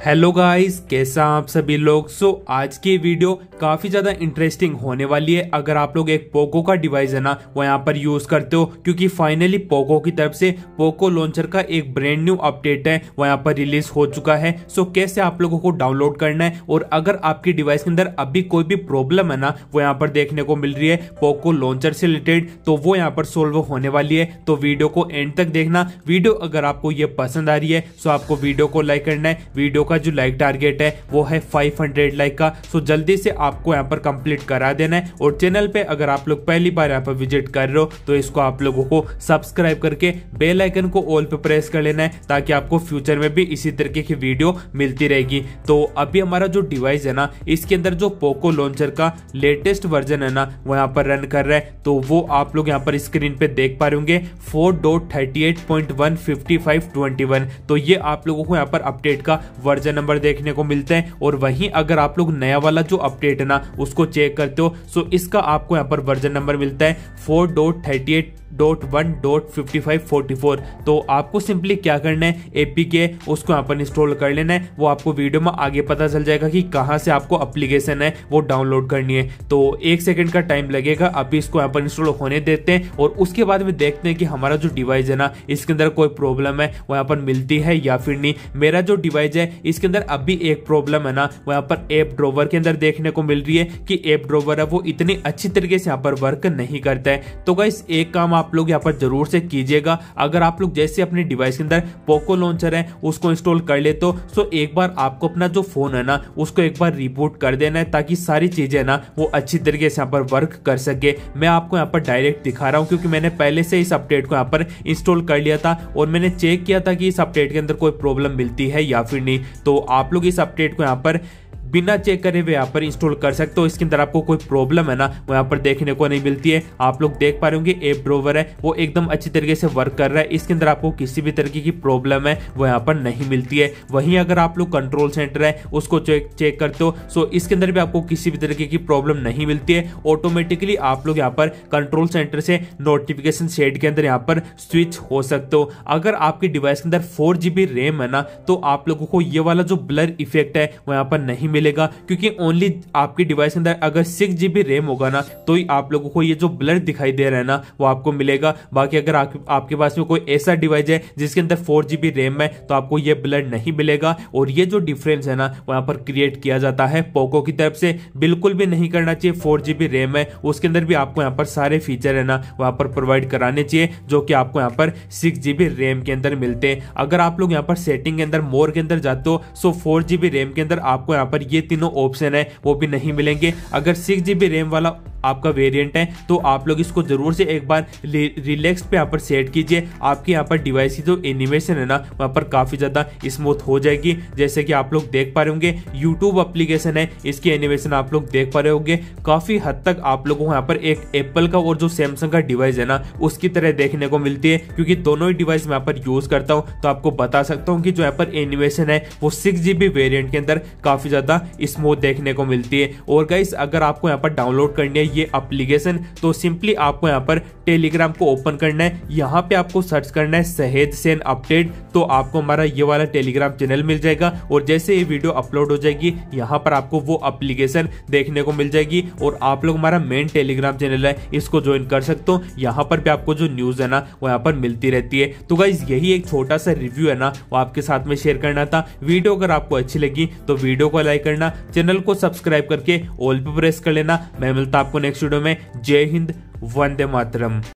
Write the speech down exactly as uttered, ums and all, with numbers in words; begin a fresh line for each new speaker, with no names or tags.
Hello guys, कैसा आप सभी लोग। सो so, आज की वीडियो काफी ज्यादा इंटरेस्टिंग होने वाली है। अगर आप लोग एक पोको का डिवाइस है ना वो यहाँ पर यूज करते हो, क्योंकि फाइनली पोको की तरफ से पोको लॉन्चर का एक ब्रांड न्यू अपडेट है वो यहाँ पर रिलीज हो चुका है। सो so, कैसे आप लोगों को डाउनलोड करना है और अगर आपकी डिवाइस के अंदर अभी कोई भी प्रॉब्लम है ना वो यहाँ पर देखने को मिल रही है पोको लॉन्चर से रिलेटेड, तो वो यहाँ पर सोल्व होने वाली है। तो वीडियो को एंड तक देखना। वीडियो अगर आपको ये पसंद आ रही है सो आपको वीडियो को लाइक करना है। वीडियो का जो लाइक टारगेट है वो है पाँच सौ लाइक का। सो जल्दी से आपको यहाँ पर कंप्लीट करा देना है। और चैनल पे अगर आप लोग पहली बार यहाँ पर विजिट कर रहे हो तो इसको आप लोगों को सब्सक्राइब करके बेल आइकन को ऑल पे प्रेस कर लेना है, ताकि आपको फ्यूचर में भी इसी तरीके की वीडियो मिलती रहेगी। तो अभी हमारा जो डिवाइस है ना इसके अंदर जो पोको लॉन्चर का लेटेस्ट वर्जन है ना वो यहाँ पर रन कर रहा है, तो वो आप लोग यहाँ पर स्क्रीन पे देख पा रहे होंगे four dot thirty eight point one fifty five twenty one. तो ये आप लोगों को यहाँ पर अपडेट का वर्जन नंबर देखने को मिलता है। और वहीं अगर आप लोग नया वाला जो अपडेट है ना उसको चेक करते हो सो इसका आपको यहाँ पर वर्जन नंबर मिलता है four dot thirty eight dot one dot fifty five forty four. तो आपको सिंपली क्या करना है, एपीके उसको यहाँ पर इंस्टॉल कर लेना है। वो आपको वीडियो में आगे पता चल जाएगा कि कहाँ से आपको एप्लीकेशन है वो डाउनलोड करनी है। तो एक सेकंड का टाइम लगेगा। अभी इसको यहाँ पर इंस्टॉल होने देते हैं और उसके बाद में देखते हैं कि हमारा जो डिवाइस है ना इसके अंदर कोई प्रॉब्लम है वो यहाँ पर मिलती है या फिर नहीं। मेरा जो डिवाइस है इसके अंदर अभी एक प्रॉब्लम है ना वो यहाँ पर ऐप ड्रॉवर के अंदर देखने को मिल रही है कि ऐप ड्रॉवर है वो इतनी अच्छी तरीके से यहाँ पर वर्क नहीं करता है। तो गाइस एक काम आप लोग यहाँ पर जरूर से कीजिएगा। अगर आप लोग जैसे अपने डिवाइस के अंदर पोको लॉन्चर है उसको इंस्टॉल कर लेते हो सो एक बार आपको अपना जो फोन है ना उसको एक बार रिबूट कर देना है, ताकि सारी चीजें ना वो अच्छी तरीके से यहाँ पर वर्क कर सके। मैं आपको यहाँ पर डायरेक्ट दिखा रहा हूँ क्योंकि मैंने पहले से इस अपडेट को यहाँ पर इंस्टॉल कर लिया था और मैंने चेक किया था कि इस अपडेट के अंदर कोई प्रॉब्लम मिलती है या फिर नहीं। तो आप लोग इस अपडेट को यहाँ पर बिना चेक करे हुए यहाँ पर इंस्टॉल कर सकते हो। इसके अंदर आपको कोई प्रॉब्लम है ना वो यहाँ पर देखने को नहीं मिलती है। आप लोग देख पा रहे होंगे ऐप ड्रॉवर है वो एकदम अच्छी तरीके से वर्क कर रहा है। इसके अंदर आपको किसी भी तरीके की प्रॉब्लम है वो यहाँ पर नहीं मिलती है। वहीं अगर आप लोग कंट्रोल सेंटर है उसको चेक चेक करते हो सो इसके अंदर भी आपको किसी भी तरीके की प्रॉब्लम नहीं मिलती है। ऑटोमेटिकली आप लोग यहाँ पर कंट्रोल सेंटर से नोटिफिकेशन शेड के अंदर यहाँ पर स्विच हो सकते हो। अगर आपके डिवाइस के अंदर फोर जीबी रैम है ना तो आप लोगों को ये वाला जो ब्लर इफेक्ट है वो यहाँ पर नहीं मिलेगा, क्योंकि ओनली आपकी डिवाइस के अंदर अगर सिक्स जीबी रैम होगा ना तो ही आप लोगों को ये जो ब्लर दिखाई दे रहा है ना वो आपको मिलेगा। बाकी अगर आप, आपके पास में कोई ऐसा डिवाइस है जिसके अंदर फोर जीबी रैम है तो आपको ये ब्लर नहीं मिलेगा। और ये जो डिफरेंस है ना वो यहाँ पर क्रिएट किया जाता है पोको की तरफ से। बिल्कुल भी नहीं करना चाहिए। फोर जीबी रैम है उसके अंदर भी आपको यहाँ पर सारे फीचर है ना वहां पर प्रोवाइड कराने चाहिए जो कि आपको यहाँ पर सिक्स जीबी रैम के अंदर मिलते हैं। अगर आप लोग यहाँ पर सेटिंग के अंदर मोर के अंदर जाते हो सो फोर जीबी रैम के अंदर आपको यहाँ पर ये तीनों ऑप्शन है वो भी नहीं मिलेंगे। अगर सिक्स जीबी रैम वाला आपका वेरिएंट है तो आप लोग इसको जरूर से एक बार रिलैक्स पे यहाँ पर सेट कीजिए। आपके यहाँ पर डिवाइस की जो एनिमेशन है ना वहाँ पर काफी ज्यादा स्मूथ हो जाएगी। जैसे कि आप लोग देख पा रहे होंगे यूट्यूब एप्लीकेशन है इसकी एनिमेशन आप लोग देख पा रहे होंगे काफी हद तक आप लोगों को यहाँ पर एक एप्पल का और जो सैमसंग का डिवाइस है ना उसकी तरह देखने को मिलती है। क्योंकि दोनों ही डिवाइस मैं यहाँ पर यूज करता हूँ तो आपको बता सकता हूँ कि जो यहाँ पर एनिमेशन है वो सिक्स जीबी वेरियंट के अंदर काफी ज्यादा स्मूथ देखने को मिलती है। और गाइस अगर आपको यहाँ पर डाउनलोड करनी है ये एप्लीकेशन तो सिंपली आपको यहाँ पर टेलीग्राम को ओपन करना है। यहाँ पे आपको सर्च करना है सहेज सेन अपडेट, तो आपको हमारा ये वाला टेलीग्राम चैनल मिल जाएगा। और जैसे ये वीडियो अपलोड हो जाएगी यहाँ पर आपको वो एप्लीकेशन देखने को मिल जाएगी और आप लोग हमारा मेन टेलीग्राम चैनल है इसको ज्वाइन कर सकते हो। यहाँ पर भी आपको जो न्यूज है ना वो यहाँ पर मिलती रहती है। तो गाइस यही एक छोटा सा रिव्यू है ना वो आपके साथ में शेयर करना था। वीडियो अगर आपको अच्छी लगी तो वीडियो को लाइक करना, चैनल को सब्सक्राइब करके ऑल पे प्रेस कर लेना। मैं मिलता आपको नेक्स्ट वीडियो में। जय हिंद, वंदे मातरम।